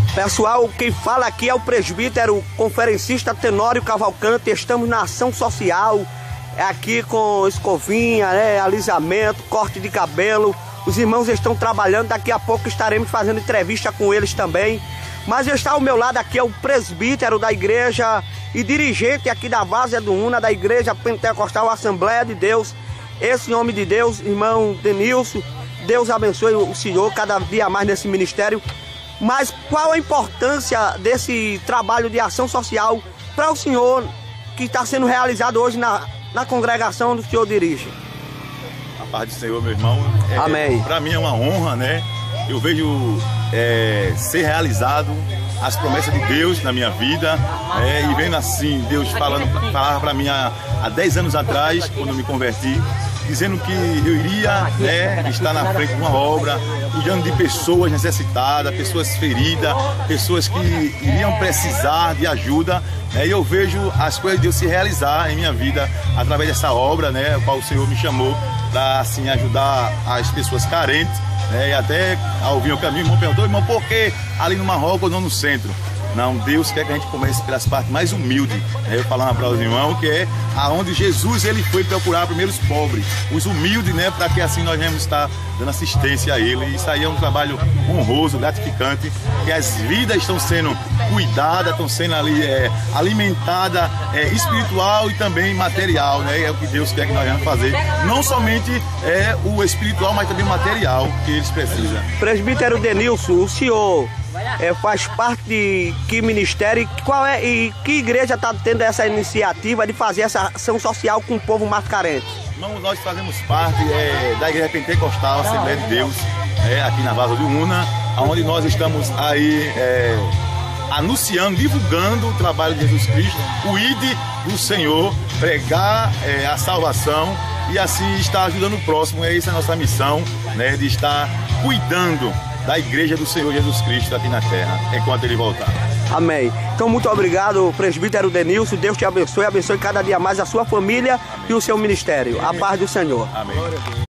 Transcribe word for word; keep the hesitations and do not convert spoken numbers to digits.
Pessoal, quem fala aqui é o presbítero conferencista Tenório Cavalcante. Estamos na ação social, aqui com escovinha, né, alisamento, corte de cabelo. Os irmãos estão trabalhando, daqui a pouco estaremos fazendo entrevista com eles também. Mas está ao meu lado aqui é o presbítero da igreja e dirigente aqui da Várzea do Una, da igreja pentecostal Assembleia de Deus. Esse homem de Deus, irmão Denilson, Deus abençoe o senhor cada dia mais nesse ministério. Mas qual a importância desse trabalho de ação social para o senhor que está sendo realizado hoje na, na congregação do senhor dirige? A paz do Senhor, meu irmão. É, Amém. Para mim é uma honra, né? Eu vejo é, ser realizado as promessas de Deus na minha vida, é, e vendo assim, Deus falando, falava para mim há, há dez anos atrás, quando eu me converti, dizendo que eu iria, né, estar na frente de uma obra, cuidando de pessoas necessitadas, pessoas feridas, pessoas que iriam precisar de ajuda, né, e eu vejo as coisas de Deus se realizar em minha vida através dessa obra, né, o qual o Senhor me chamou para assim, ajudar as pessoas carentes, né, e até ao vir o caminho, o irmão perguntou, irmão, por que ali no Marrocos ou não no centro? Não, Deus quer que a gente comece pelas partes mais humildes. Eu falava para os irmãos que é aonde Jesus ele foi procurar primeiro os pobres, os humildes, né, para que assim nós vamos estar dando assistência a ele. E isso aí é um trabalho honroso, gratificante, que as vidas estão sendo cuidadas, estão sendo ali é, alimentadas, é, espiritual e também material, né? É o que Deus quer que nós vamos fazer. Não somente é o espiritual, mas também o material que eles precisam. Presbítero Denilson, o senhor É, faz parte de que ministério qual é, e que igreja está tendo essa iniciativa de fazer essa ação social com o povo mais carente? Irmão, nós fazemos parte é, da Igreja Pentecostal Assembleia de Deus, é, aqui na Várzea do Una, onde nós estamos aí é, anunciando, divulgando o trabalho de Jesus Cristo, o I D do Senhor, pregar é, a salvação e assim estar ajudando o próximo. É essa a nossa missão, né, de estar cuidando da igreja do Senhor Jesus Cristo aqui na terra, enquanto ele voltar. Amém. Então, muito obrigado, presbítero Denilson. Deus te abençoe, abençoe cada dia mais a sua família. Amém. E o seu ministério. Amém. A paz do Senhor. Amém.